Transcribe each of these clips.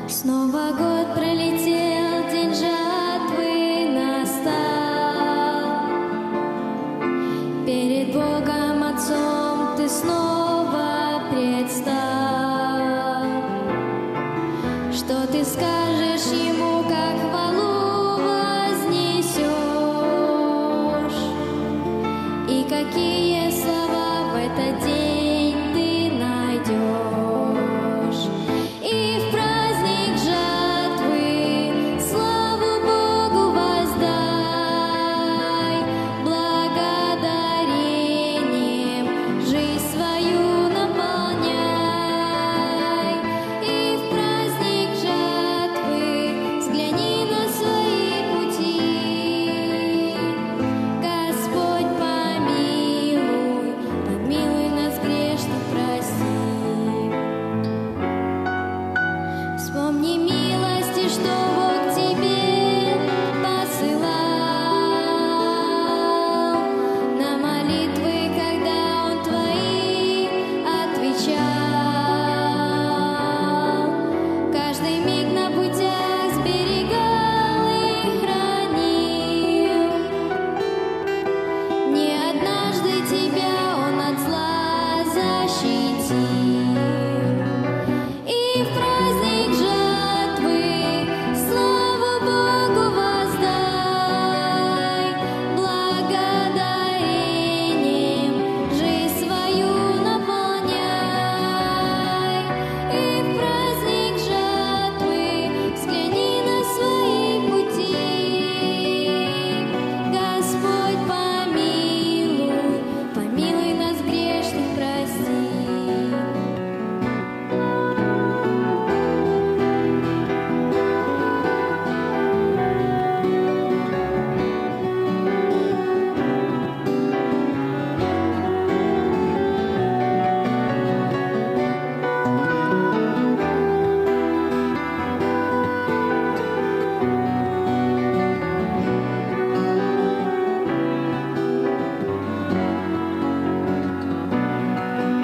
Снова год пролетел, день жатвы настал. Перед Богом Отцом ты снова предстал. Что ты скажешь Ему, как хвалу вознесешь? И какие слова в этот день ты найдешь? И в праздник жатвы славу Богу воздай, благодарением жизнь свою наполняй. И в праздник жатвы взгляни на свои пути. Господь, помилуй, помилуй нас грешных, прости. Вспомни милости, что Бог тебе посылал, на молитвы, когда Он твои отвечал. Каждый миг на путях сберегал и хранил. Не однажды тебя Он от зла защитил. И в праздник жатвы славу Богу воздай, благодарением жизнь свою наполняй. И в праздник жатвы взгляни на свои пути. Господь, помилуй, помилуй нас грешных, прости.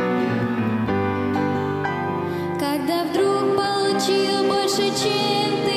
Когда вдруг получил больше, чем ты